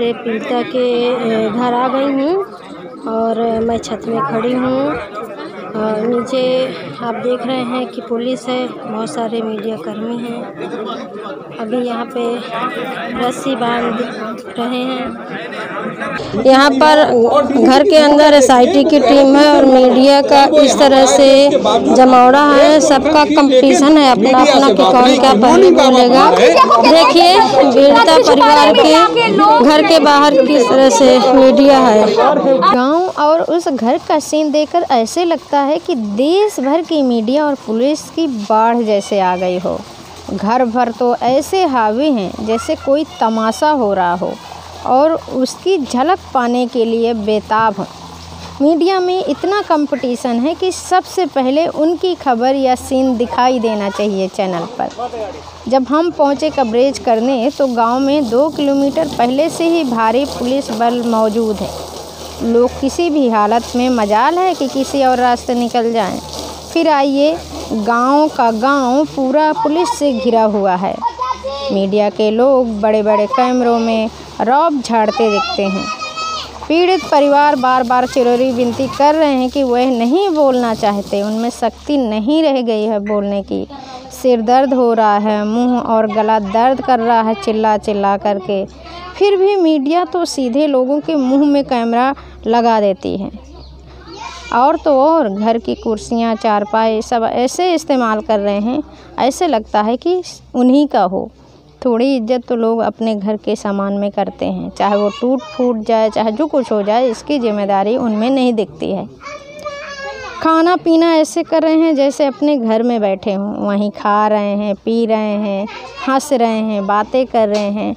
मेरे पीड़िता के घर आ गई हूँ और मैं छत में खड़ी हूँ। नीचे आप देख रहे हैं कि पुलिस है, बहुत सारे मीडिया कर्मी हैं। अभी यहाँ पे रस्सी बांध रहे हैं। यहाँ पर घर के अंदर एसआईटी की टीम है और मीडिया का इस तरह से जमावड़ा है। सबका कंपटीशन है अपना अपना कि कौन क्या पहले बोलेगा। देखिए पीड़िता परिवार के घर के बाहर किस तरह से मीडिया है। गांव और उस घर का सीन देखकर ऐसे लगता है कि देश भर की मीडिया और पुलिस की बाढ़ जैसे आ गई हो। घर भर तो ऐसे हावी हैं जैसे कोई तमाशा हो रहा हो और उसकी झलक पाने के लिए बेताब हैं। मीडिया में इतना कंपटीशन है कि सबसे पहले उनकी खबर या सीन दिखाई देना चाहिए चैनल पर। जब हम पहुंचे कवरेज करने तो गांव में 2 किलोमीटर पहले से ही भारी पुलिस बल मौजूद है। लोग किसी भी हालत में मजाल है कि किसी और रास्ते निकल जाएं। फिर आइए, गांव का गांव पूरा पुलिस से घिरा हुआ है। मीडिया के लोग बड़े बड़े कैमरों में रौब झाड़ते दिखते हैं। पीड़ित परिवार बार बार चिरौरी विनती कर रहे हैं कि वह नहीं बोलना चाहते, उनमें शक्ति नहीं रह गई है बोलने की। सिर दर्द हो रहा है, मुंह और गला दर्द कर रहा है चिल्ला चिल्ला करके। फिर भी मीडिया तो सीधे लोगों के मुंह में कैमरा लगा देती है। और तो और घर की कुर्सियां, चारपाई सब ऐसे इस्तेमाल कर रहे हैं, ऐसे लगता है कि उन्हीं का हो। थोड़ी इज्जत तो लोग अपने घर के सामान में करते हैं, चाहे वो टूट फूट जाए, चाहे जो कुछ हो जाए, इसकी जिम्मेदारी उनमें नहीं दिखती है। खाना पीना ऐसे कर रहे हैं जैसे अपने घर में बैठे हों, वहीं खा रहे हैं, पी रहे हैं, हंस रहे हैं, बातें कर रहे हैं।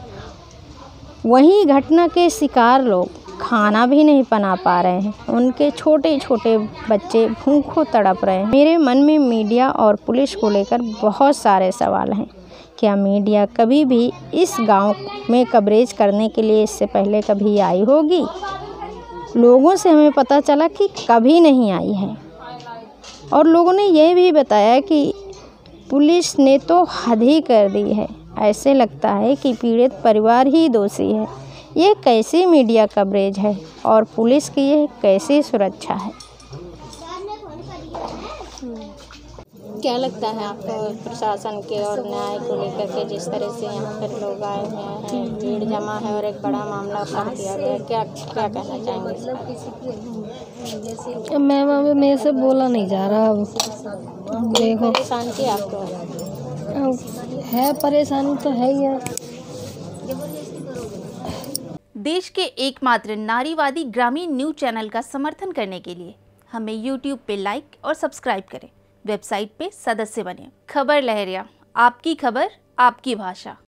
वहीं घटना के शिकार लोग खाना भी नहीं बना पा रहे हैं, उनके छोटे छोटे बच्चे भूखों तड़प रहे हैं। मेरे मन में मीडिया और पुलिस को लेकर बहुत सारे सवाल हैं। क्या मीडिया कभी भी इस गांव में कवरेज करने के लिए इससे पहले कभी आई होगी? लोगों से हमें पता चला कि कभी नहीं आई है। और लोगों ने यह भी बताया कि पुलिस ने तो हद ही कर दी है। ऐसे लगता है कि पीड़ित परिवार ही दोषी है। ये कैसी मीडिया कवरेज है और पुलिस की ये कैसी सुरक्षा है? क्या लगता है आपको प्रशासन के और न्याय को लेकर के, जिस तरह से यहाँ पर लोग आए हुए हैं, भीड़ जमा है और एक बड़ा मामला कर दिया गया, क्या क्या कहना चाहेंगे? मैं मेरे से बोला नहीं जा रहा। अब देखो परेशानी आपको है, परेशानी तो है ही है। देश के एकमात्र नारीवादी ग्रामीण न्यूज चैनल का समर्थन करने के लिए हमें YouTube पे लाइक और सब्सक्राइब करें। वेबसाइट पे सदस्य बने। खबर लहरिया, आपकी खबर, आपकी भाषा।